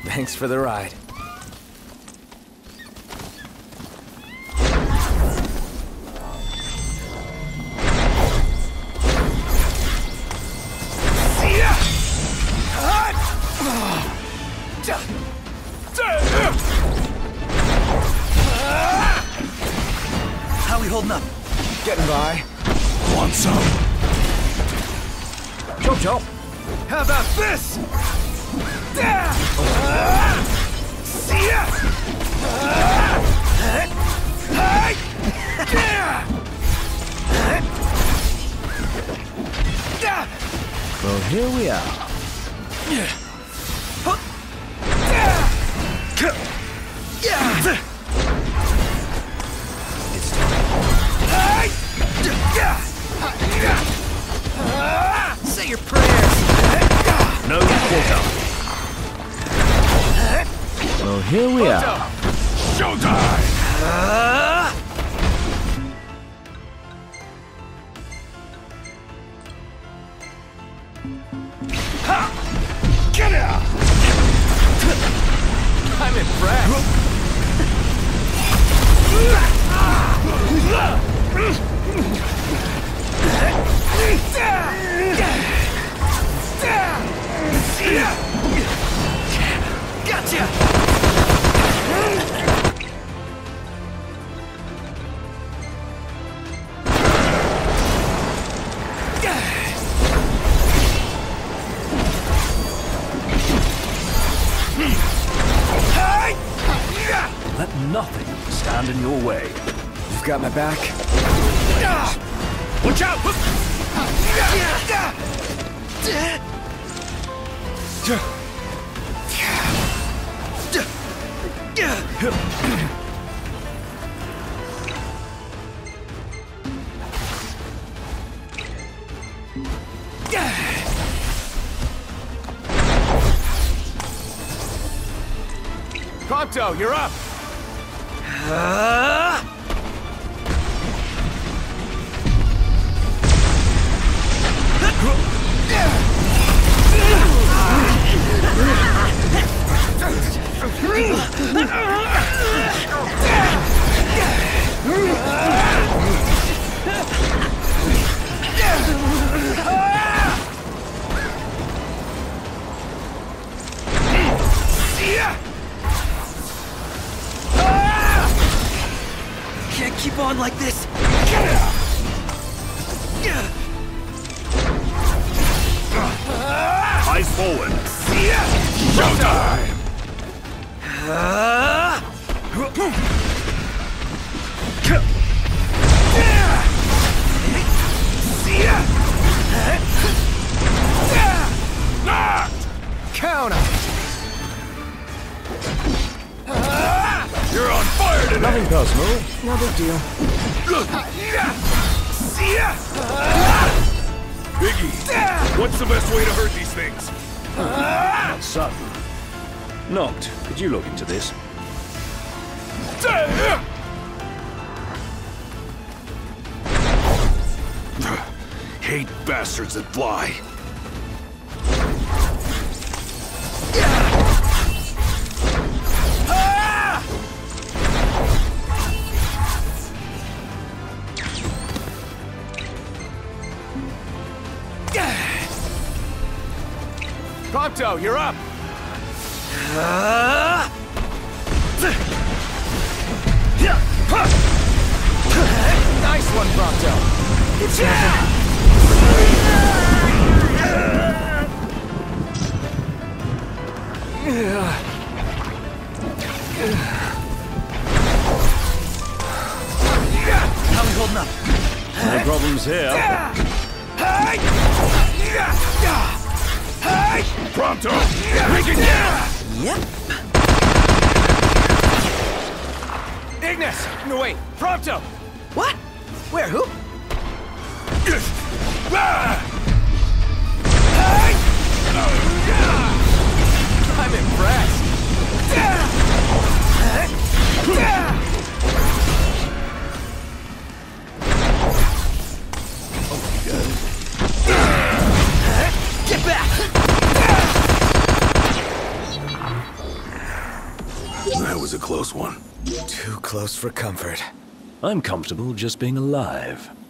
Thanks for the ride. How we holding up? Getting by. Want some? Jojo! How about this? Well, here we are. It's time. Say your prayers. No quarter. Well, here we are. Showtime! Get out! I'm impressed. Gotcha! Let nothing stand in your way. You've got my back. Watch out! Prompto, you're up! Can't keep on like this. Eyes forward. Showtime! Count it! You're on fire today! Nothing personal. No big deal. Biggie, what's the best way to hurt these things? Not sudden. Noct, could you look into this? Hate bastards that fly. Prompto, you're up! Nice one, Prompto! It's How we holding up? No problems here. Prompto! Break it down! Yep. Ignis! No, wait! Prompto! What? Where? Who? I'm impressed! Get back! That was a close one. Too close for comfort. I'm comfortable just being alive.